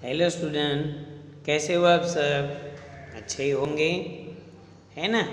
Hello student, कैसे हो आप सब? अच्छे ही होंगे, है ना?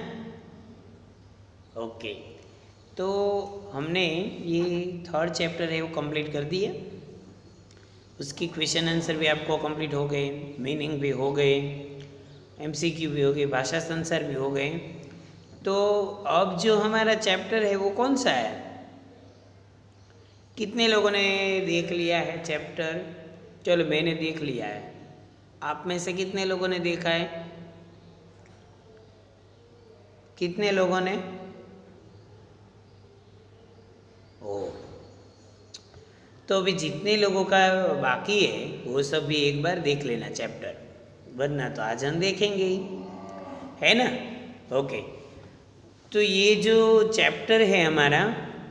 ओके, तो हमने ये थर्ड चैप्टर है वो कंप्लीट कर दिया। उसकी क्वेश्चन आंसर भी आपको कंप्लीट हो गए, मीनिंग भी हो गए, एमसीक्यू भी हो गए, भाषा संसार भी हो गए। तो अब जो हमारा चैप्टर है वो कौन सा है? कितने लोगों ने देख लिया है चैप्टर? चलो, मैंने देख लिया है। आप में से कितने लोगों ने देखा है? कितने लोगों ने? ओ, तो अभी जितने लोगों का बाकी है वो सब भी एक बार देख लेना चैप्टर, वरना तो आज हम देखेंगे ही, है ना? ओके, तो ये जो चैप्टर है हमारा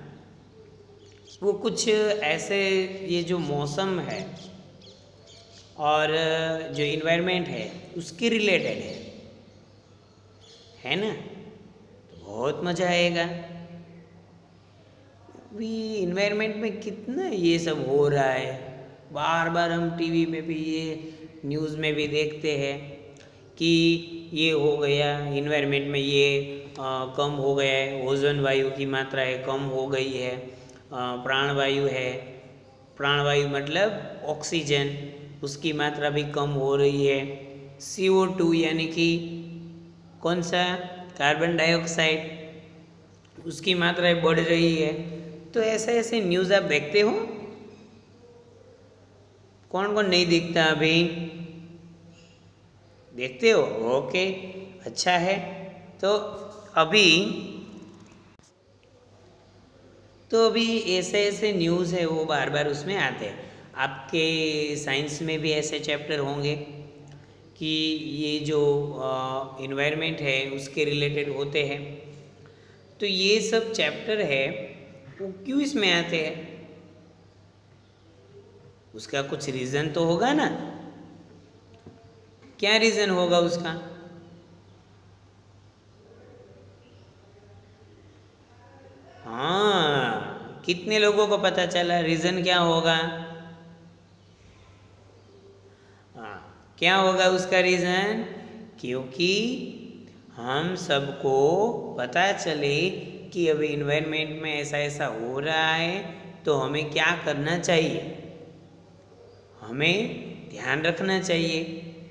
वो कुछ ऐसे, ये जो मौसम है और जो इन्वायरमेंट है उसके रिलेटेड है ना? तो बहुत मज़ा आएगा। भी इन्वायरमेंट में कितना ये सब हो रहा है, बार बार हम टीवी में भी, ये न्यूज़ में भी देखते हैं कि ये हो गया, इन्वायरमेंट में ये कम हो गया है, ओजोन वायु की मात्रा है कम हो गई है, प्राणवायु है, प्राणवायु मतलब ऑक्सीजन, उसकी मात्रा भी कम हो रही है, CO2 यानी कि कौन सा, कार्बन डाइऑक्साइड, उसकी मात्राएं बढ़ रही है। तो ऐसे ऐसे न्यूज़ आप देखते हो? कौन कौन नहीं देखता? अभी देखते हो? ओके, अच्छा है। तो अभी ऐसे ऐसे न्यूज़ है वो बार बार उसमें आते हैं। आपके साइंस में भी ऐसे चैप्टर होंगे कि ये जो इन्वायरमेंट है उसके रिलेटेड होते हैं। तो ये सब चैप्टर है वो क्यों इसमें आते हैं? उसका कुछ रीज़न तो होगा ना? क्या रीज़न होगा उसका? हाँ, कितने लोगों को पता चला रीज़न क्या होगा? हाँ, क्या होगा उसका रीज़न? क्योंकि हम सबको पता चले कि अभी इन्वायरमेंट में ऐसा ऐसा हो रहा है, तो हमें क्या करना चाहिए, हमें ध्यान रखना चाहिए,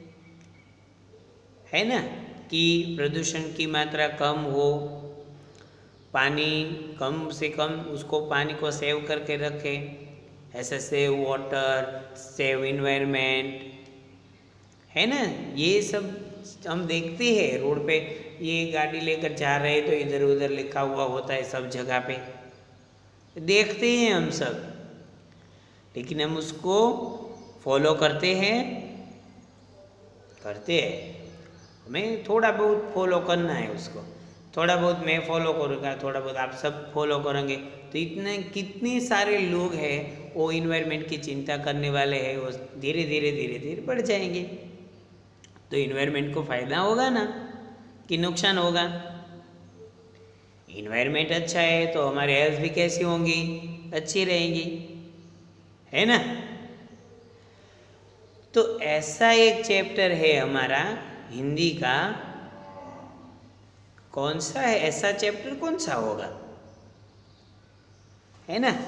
है ना? कि प्रदूषण की मात्रा कम हो, पानी कम से कम उसको, पानी को सेव करके रखें, ऐसे सेव वाटर, सेव इन्वायरमेंट, है ना? ये सब हम देखते हैं रोड पे, ये गाड़ी लेकर जा रहे हैं तो इधर उधर लिखा हुआ होता है सब जगह पे, देखते हैं हम सब, लेकिन हम उसको फॉलो करते हैं? हमें थोड़ा बहुत फॉलो करना है उसको, थोड़ा बहुत मैं फॉलो करूँगा, थोड़ा बहुत आप सब फॉलो करेंगे, तो इतने कितने सारे लोग हैं वो इन्वायरमेंट की चिंता करने वाले हैं, वो धीरे धीरे धीरे धीरे बढ़ जाएंगे। तो इन्वायरमेंट को फ़ायदा होगा ना कि नुकसान होगा? इन्वायरमेंट अच्छा है तो हमारी हेल्थ भी कैसी होंगी? अच्छी रहेंगी, है ना? तो ऐसा एक चैप्टर है हमारा हिंदी का, कौन सा है ऐसा चैप्टर? कौन सा होगा, है ना?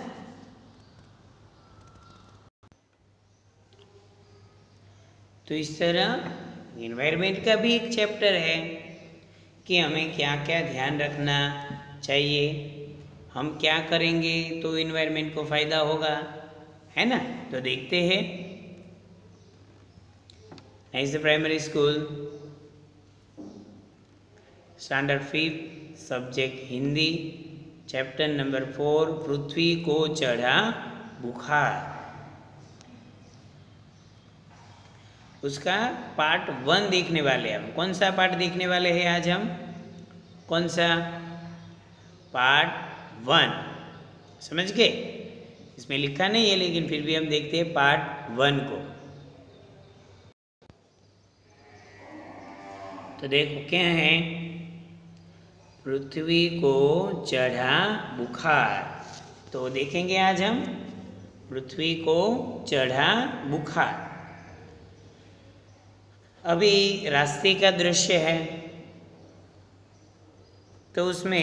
तो इस तरह इन्वायरमेंट का भी एक चैप्टर है कि हमें क्या क्या ध्यान रखना चाहिए, हम क्या करेंगे तो इन्वायरमेंट को फ़ायदा होगा, है ना? तो देखते हैं। Next primary school, standard 5, subject Hindi, chapter number 4, पृथ्वी को चढ़ा बुखार। उसका पार्ट 1 देखने वाले हम। कौन सा पार्ट देखने वाले हैं आज हम? कौन सा? पार्ट 1, समझ गए? इसमें लिखा नहीं है लेकिन फिर भी हम देखते हैं पार्ट 1 को। तो देखो क्या है, पृथ्वी को चढ़ा बुखार। तो देखेंगे आज हम पृथ्वी को चढ़ा बुखार। अभी रास्ते का दृश्य है, तो उसमें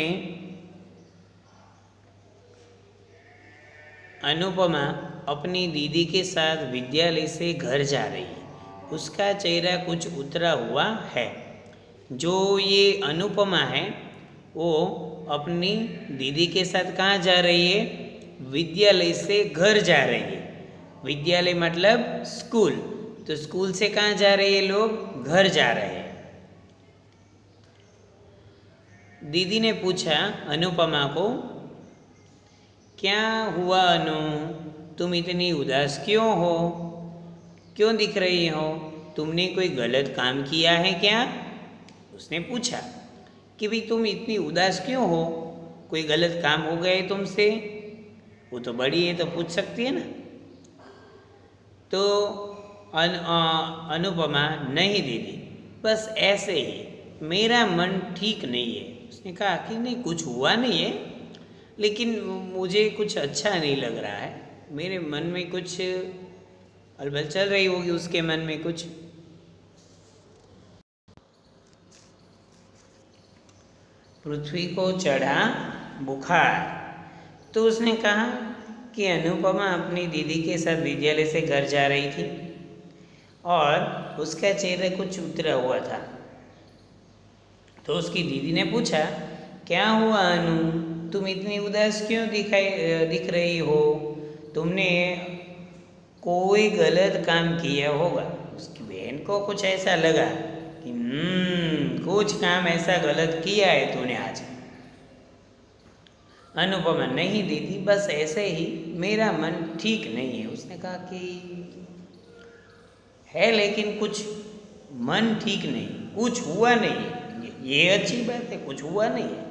अनुपमा अपनी दीदी के साथ विद्यालय से घर जा रही है। उसका चेहरा कुछ उतरा हुआ है। जो ये अनुपमा है वो अपनी दीदी के साथ कहाँ जा रही है? विद्यालय से घर जा रही है। विद्यालय मतलब स्कूल, तो स्कूल से कहाँ जा रही है? लोग घर जा रहे हैं। दीदी ने पूछा अनुपमा को, क्या हुआ अनु, तुम इतनी उदास क्यों हो? क्यों दिख रही हो? तुमने कोई गलत काम किया है क्या? उसने पूछा कि भाई तुम इतनी उदास क्यों हो, कोई गलत काम हो गए तुमसे? वो तो बड़ी है तो पूछ सकती है ना। तो अनुपमा, नहीं दीदी, बस ऐसे ही, मेरा मन ठीक नहीं है। उसने कहा कि नहीं, कुछ हुआ नहीं है, लेकिन मुझे कुछ अच्छा नहीं लग रहा है, मेरे मन में कुछ अलबल चल रही होगी, उसके मन में कुछ। पृथ्वी को चढ़ा बुखार। तो उसने कहा कि अनुपमा अपनी दीदी के साथ विद्यालय से घर जा रही थी और उसका चेहरा कुछ उतरा हुआ था। तो उसकी दीदी ने पूछा, क्या हुआ अनु, तुम इतनी उदास क्यों दिख रही हो? तुमने कोई गलत काम किया होगा। उसकी बहन को कुछ ऐसा लगा कि कुछ काम ऐसा गलत किया है तूने आज। अनुपमा, नहीं दीदी, बस ऐसे ही, मेरा मन ठीक नहीं है। उसने कहा कि है, लेकिन कुछ मन ठीक नहीं, कुछ हुआ नहीं है। ये अच्छी बात है, कुछ हुआ नहीं है।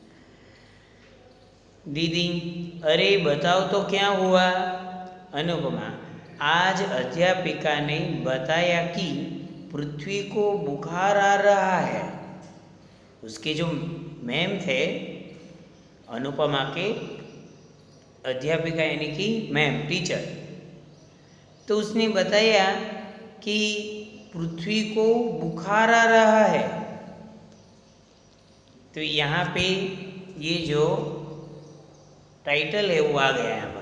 दीदी, अरे बताओ तो क्या हुआ? अनुपमा, आज अध्यापिका ने बताया कि पृथ्वी को बुखार आ रहा है। उसके जो मैम थे, अनुपमा के अध्यापिका यानी कि मैम, टीचर, तो उसने बताया कि पृथ्वी को बुखार आ रहा है। तो यहाँ पे ये जो टाइटल है वो आ गया यहाँ पर,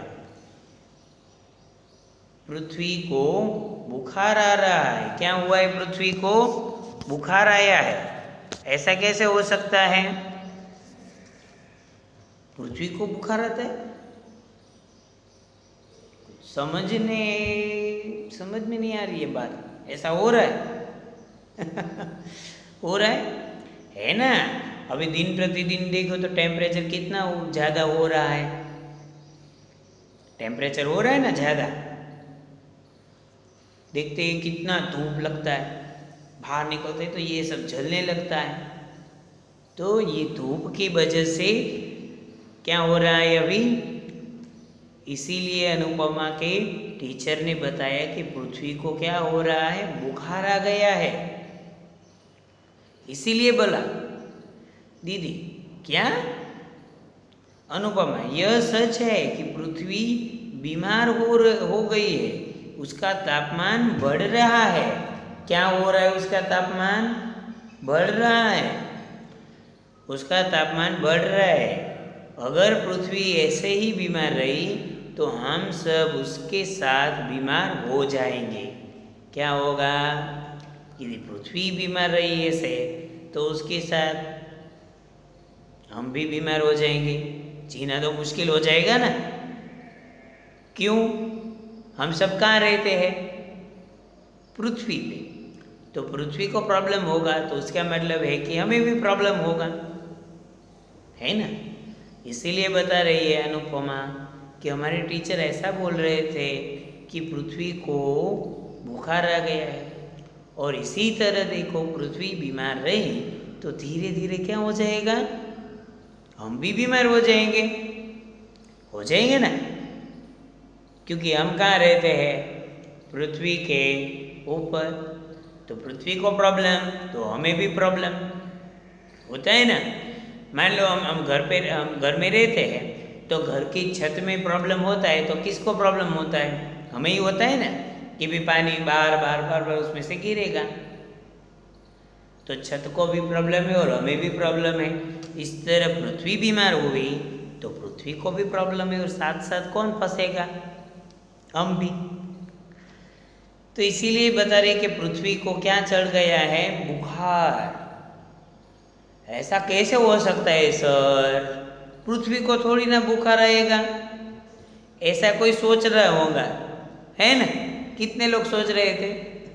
पृथ्वी को बुखार आ रहा है। क्या हुआ है? पृथ्वी को बुखार आया है। ऐसा कैसे हो सकता है? पृथ्वी को बुखार आता है? समझ में नहीं आ रही है बात। ऐसा हो रहा है? हो रहा है ना? अभी दिन प्रतिदिन देखो तो टेम्परेचर कितना ज़्यादा हो रहा है। टेम्परेचर हो रहा है ना ज़्यादा। देखते हैं कितना धूप लगता है, बाहर निकलते तो ये सब जलने लगता है। तो ये धूप की वजह से क्या हो रहा है अभी? इसीलिए अनुपमा के टीचर ने बताया कि पृथ्वी को क्या हो रहा है? बुखार आ गया है। इसीलिए बोला। दीदी, क्या? अनुपमा, यह सच है कि पृथ्वी बीमार हो गई है, उसका तापमान बढ़ रहा है। क्या हो रहा है? उसका तापमान बढ़ रहा है। उसका तापमान बढ़ रहा है। अगर पृथ्वी ऐसे ही बीमार रही तो हम सब उसके साथ बीमार हो जाएंगे। क्या होगा? यदि पृथ्वी बीमार रही ऐसे तो उसके साथ हम भी बीमार हो जाएंगे। जीना तो मुश्किल हो जाएगा ना। क्यों? हम सब कहाँ रहते हैं? पृथ्वी पे। तो पृथ्वी को प्रॉब्लम होगा तो उसका मतलब है कि हमें भी प्रॉब्लम होगा, है ना? इसीलिए बता रही है अनुपमा कि हमारे टीचर ऐसा बोल रहे थे कि पृथ्वी को बुखार आ गया है, और इसी तरह देखो पृथ्वी बीमार रही तो धीरे धीरे क्या हो जाएगा? हम भी बीमार हो जाएंगे ना, क्योंकि हम कहाँ रहते हैं? पृथ्वी के ऊपर। तो पृथ्वी को प्रॉब्लम तो हमें भी प्रॉब्लम होता है ना। मान लो हम घर में रहते हैं तो घर की छत में प्रॉब्लम होता है तो किसको प्रॉब्लम होता है? हमें ही होता है ना, कि भी पानी बार बार उसमें से गिरेगा, तो छत को भी प्रॉब्लम है और हमें भी प्रॉब्लम है। इस तरह पृथ्वी बीमार हुई तो पृथ्वी को भी प्रॉब्लम है और साथ साथ कौन फंसेगा? हम भी। तो इसीलिए बता रहे कि पृथ्वी को क्या चढ़ गया है? बुखार। ऐसा कैसे हो सकता है सर? पृथ्वी को थोड़ी ना बुखार आएगा, ऐसा कोई सोच रहा होगा, है ना? कितने लोग सोच रहे थे।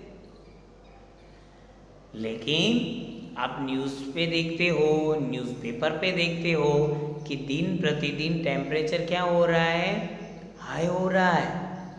लेकिन आप न्यूज़ पे देखते हो, न्यूज़पेपर पे देखते हो कि दिन प्रतिदिन टेम्परेचर क्या हो रहा है? हाई हो रहा है।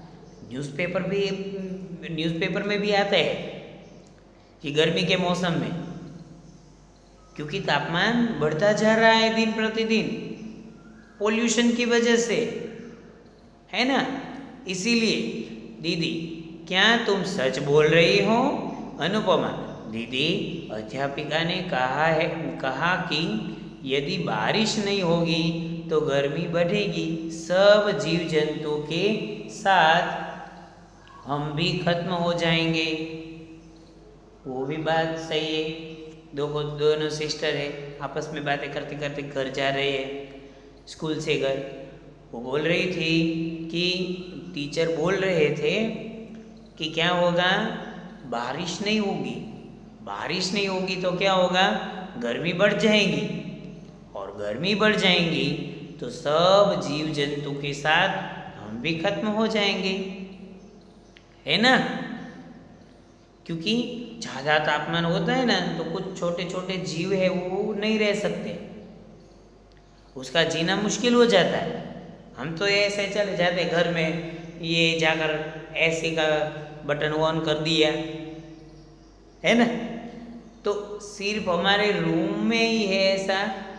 न्यूज़पेपर में भी आता है कि गर्मी के मौसम में, क्योंकि तापमान बढ़ता जा रहा है दिन प्रतिदिन पोल्यूशन की वजह से, है ना? इसीलिए दीदी, क्या तुम सच बोल रही हो? अनुपमा, दीदी, अध्यापिका ने कहा कि यदि बारिश नहीं होगी तो गर्मी बढ़ेगी, सब जीव जंतु के साथ हम भी खत्म हो जाएंगे। वो भी बात सही है। दोनों सिस्टर है, आपस में बातें करते करते घर जा रहे हैं, स्कूल से घर। वो बोल रही थी कि टीचर बोल रहे थे कि क्या होगा? बारिश नहीं होगी, बारिश नहीं होगी तो क्या होगा? गर्मी बढ़ जाएगी, और गर्मी बढ़ जाएंगी तो सब जीव जंतु के साथ हम भी खत्म हो जाएंगे, है ना? क्योंकि ज़्यादा तापमान होता है ना तो कुछ छोटे छोटे जीव है वो नहीं रह सकते, उसका जीना मुश्किल हो जाता है। हम तो ऐसे चले जाते घर में, ये जाकर एसी का बटन ऑन कर दिया, है ना? तो सिर्फ हमारे रूम में ही है ऐसा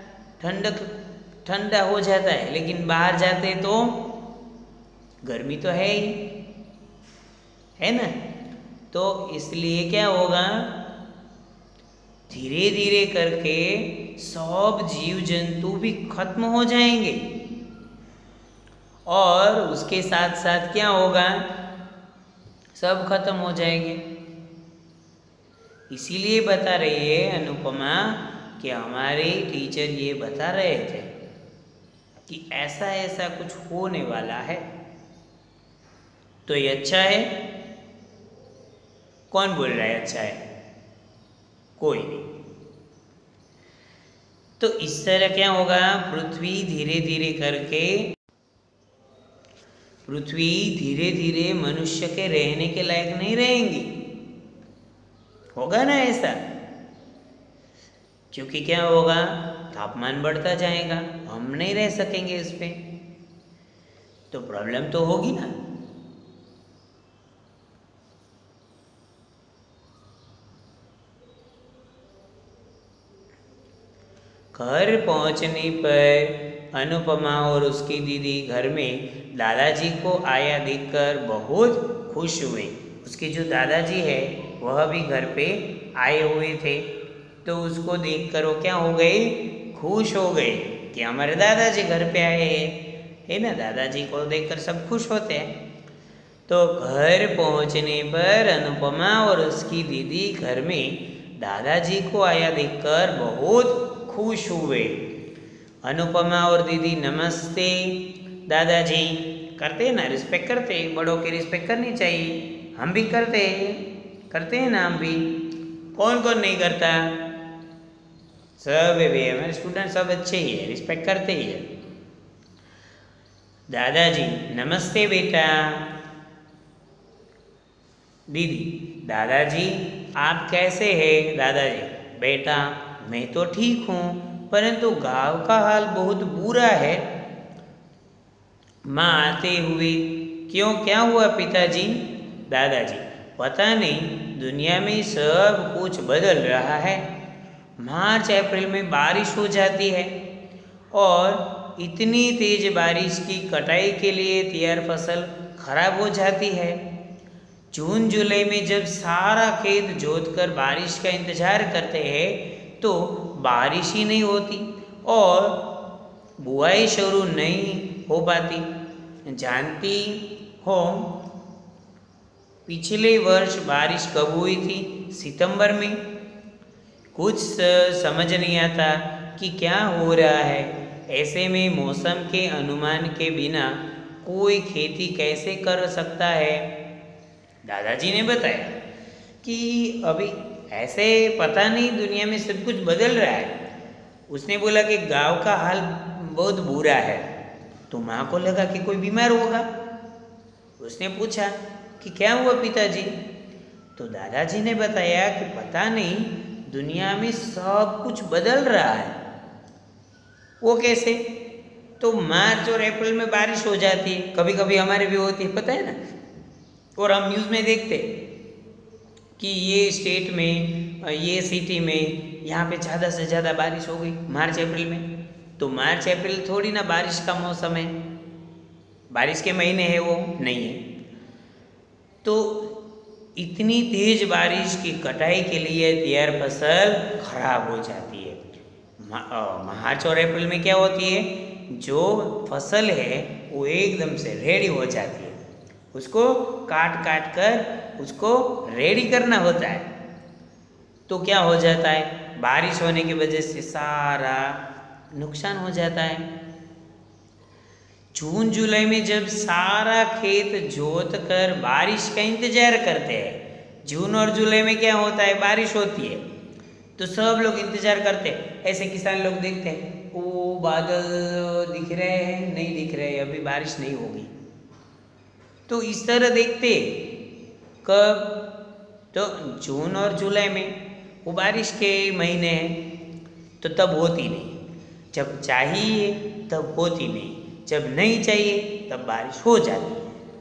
ठंडा हो जाता है, लेकिन बाहर जाते तो गर्मी तो है ही, है ना? तो इसलिए क्या होगा? धीरे धीरे करके सब जीव जंतु भी खत्म हो जाएंगे, और उसके साथ साथ क्या होगा? सब खत्म हो जाएंगे। इसीलिए बता रही है अनुपमा कि हमारे टीचर ये बता रहे थे कि ऐसा ऐसा कुछ होने वाला है। तो ये अच्छा है? कौन बोल रहा है अच्छा है? कोई नहीं। तो इस तरह क्या होगा? पृथ्वी धीरे धीरे मनुष्य के रहने के लायक नहीं रहेंगी। होगा ना ऐसा? क्योंकि क्या होगा? तापमान बढ़ता जाएगा, हम नहीं रह सकेंगे इस पे, तो प्रॉब्लम तो होगी ना। घर पहुंचने पर अनुपमा और उसकी दीदी घर में दादाजी को आया देखकर बहुत खुश हुए। उसके जो दादाजी है वह भी घर पे आए हुए थे, तो उसको देखकर वो क्या हो गए? खुश हो गए कि हमारे दादाजी घर पे आए हैं, है ना? दादाजी को देखकर सब खुश होते हैं। तो घर पहुंचने पर अनुपमा और उसकी दीदी घर में दादाजी को आया देखकर बहुत खुश हुए। अनुपमा और दीदी नमस्ते दादाजी करते हैं ना, रिस्पेक्ट करते हैं, बड़ों की रिस्पेक्ट करनी चाहिए, हम भी करते हैं ना, हम भी। कौन कौन नहीं करता? सब है भैया, हमारे स्टूडेंट सब अच्छे ही है, रिस्पेक्ट करते ही है। दादाजी नमस्ते बेटा। दीदी दादाजी आप कैसे हैं? दादाजी बेटा मैं तो ठीक हूँ, परंतु गांव का हाल बहुत बुरा है। माँ आते हुए क्यों, क्या हुआ पिताजी? दादाजी पता नहीं, दुनिया में सब कुछ बदल रहा है। मार्च अप्रैल में बारिश हो जाती है और इतनी तेज बारिश की कटाई के लिए तैयार फसल खराब हो जाती है। जून जुलाई में जब सारा खेत जोतकर बारिश का इंतजार करते हैं तो बारिश ही नहीं होती और बुआई शुरू नहीं हो पाती। जानती हो पिछले वर्ष बारिश कब हुई थी? सितंबर में। कुछ समझ नहीं आता कि क्या हो रहा है। ऐसे में मौसम के अनुमान के बिना कोई खेती कैसे कर सकता है। दादाजी ने बताया कि अभी ऐसे पता नहीं, दुनिया में सब कुछ बदल रहा है। उसने बोला कि गांव का हाल बहुत बुरा है। तो माँ को लगा कि कोई बीमार होगा। उसने पूछा कि क्या हुआ पिताजी। तो दादाजी ने बताया कि पता नहीं, दुनिया में सब कुछ बदल रहा है। वो कैसे? तो मार्च और अप्रैल में बारिश हो जाती है, कभी कभी हमारे भी होती है, पता है ना। और हम न्यूज़ में देखते कि ये स्टेट में, ये सिटी में यहाँ पे ज़्यादा से ज़्यादा बारिश हो गई मार्च अप्रैल में। तो मार्च अप्रैल थोड़ी ना बारिश का मौसम है, बारिश के महीने हैं, वो नहीं है। तो इतनी तेज बारिश की कटाई के लिए तैयार फसल खराब हो जाती है। मार्च और अप्रैल में क्या होती है, जो फसल है वो एकदम से रेडी हो जाती है। उसको काट काट कर उसको रेडी करना होता है। तो क्या हो जाता है, बारिश होने की वजह से सारा नुकसान हो जाता है। जून जुलाई में जब सारा खेत जोत कर बारिश का इंतजार करते हैं, जून और जुलाई में क्या होता है, बारिश होती है, तो सब लोग इंतजार करते हैं। ऐसे किसान लोग देखते हैं, वो बादल दिख रहे हैं, नहीं दिख रहे, अभी बारिश नहीं होगी। तो इस तरह देखते कब, तो जून और जुलाई में वो बारिश के महीने हैं, तो तब होती नहीं। जब चाहिए तब होती नहीं, जब नहीं चाहिए तब बारिश हो जाती है।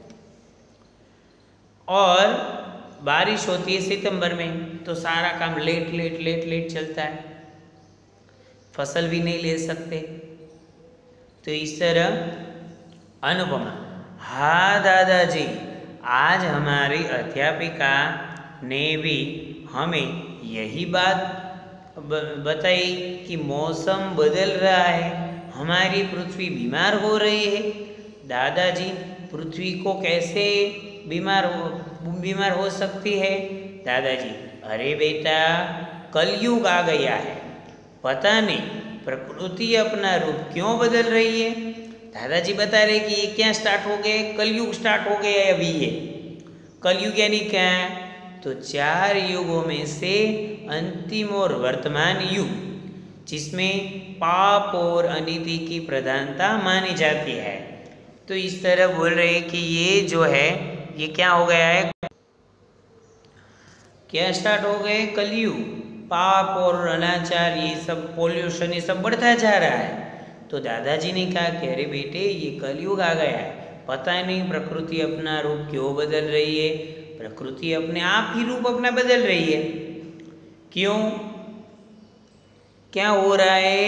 और बारिश होती है सितंबर में, तो सारा काम लेट लेट लेट लेट चलता है, फसल भी नहीं ले सकते। तो इस तरह अनुपमा, हाँ दादाजी, आज हमारी अध्यापिका ने भी हमें यही बात बताई कि मौसम बदल रहा है, हमारी पृथ्वी बीमार हो रही है। दादाजी, पृथ्वी को कैसे बीमार हो सकती है? दादाजी, अरे बेटा, कलयुग आ गया है, पता नहीं प्रकृति अपना रूप क्यों बदल रही है। दादाजी बता रहे कि ये क्या स्टार्ट हो गया, कलयुग स्टार्ट हो गया है अभी। ये कलयुग यानी क्या है, तो 4 युगों में से अंतिम और वर्तमान युग, जिसमें पाप और अनिति की प्रधानता मानी जाती है। तो इस तरह बोल रहे हैं कि ये जो है, ये क्या हो गया है, क्या स्टार्ट हो गए, कलयुग। पाप और अनाचार, ये सब पोल्यूशन, ये सब बढ़ता जा रहा है। तो दादाजी ने कहा कि अरे बेटे, ये कलयुग आ गया है, पता नहीं प्रकृति अपना रूप क्यों बदल रही है। प्रकृति अपने आप ही रूप अपना बदल रही है। क्यों, क्या हो रहा है,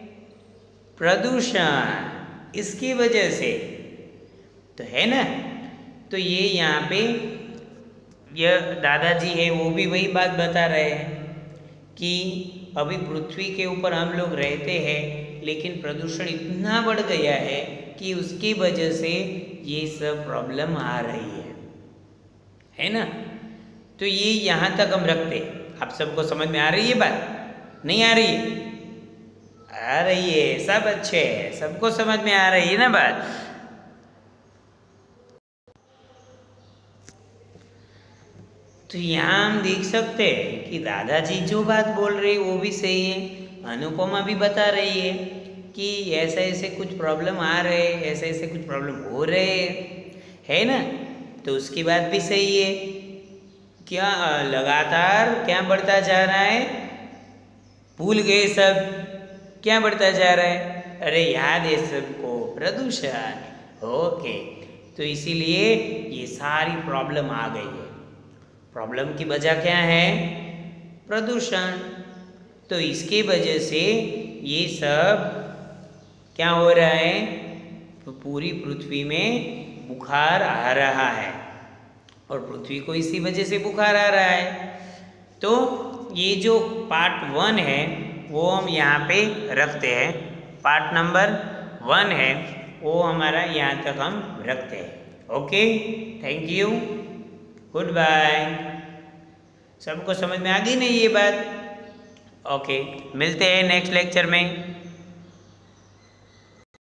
प्रदूषण, इसकी वजह से तो है ना। तो ये यहाँ पे यह दादाजी है, वो भी वही बात बता रहे हैं कि अभी पृथ्वी के ऊपर हम लोग रहते हैं, लेकिन प्रदूषण इतना बढ़ गया है कि उसकी वजह से ये सब प्रॉब्लम आ रही है ना। तो ये यहाँ तक हम रखते हैं। आप सबको समझ में आ रही है बात, नहीं आ रही है? आ रही है, सब अच्छे है, सबको समझ में आ रही है ना बात। तो यहाँ हम देख सकते हैं कि दादाजी जो बात बोल रहे हैं वो भी सही है। अनुपमा भी बता रही है कि ऐसे ऐसे कुछ प्रॉब्लम आ रहे हैं, ऐसे ऐसे कुछ प्रॉब्लम हो रहे है ना। तो उसकी बात भी सही है। क्या लगातार क्या बढ़ता जा रहा है, भूल गए सब, क्या बढ़ता जा रहा है, अरे याद है सबको, प्रदूषण। ओके, तो इसीलिए ये सारी प्रॉब्लम आ गई है। प्रॉब्लम की वजह क्या है, प्रदूषण। तो इसकी वजह से ये सब क्या हो रहा है, तो पूरी पृथ्वी में बुखार आ रहा है, और पृथ्वी को इसी वजह से बुखार आ रहा है। तो ये जो पार्ट 1 है वो हम यहाँ पे रखते हैं, पार्ट नंबर 1 है वो हमारा यहाँ तक हम रखते हैं। Okay, thank you, good bye. सबको समझ में आ गई नहीं ये बात? ओके, मिलते हैं नेक्स्ट लेक्चर में।